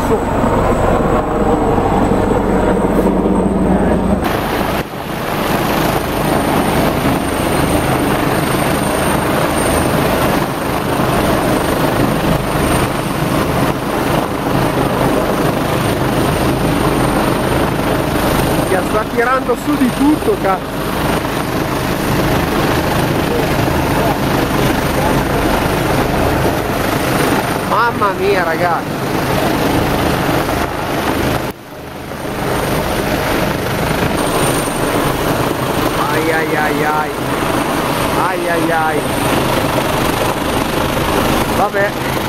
Sta tirando su di tutto, cazzo. Mamma mia, ragazzi. Ai ai ai ai. Ai ai ai. Vabbè.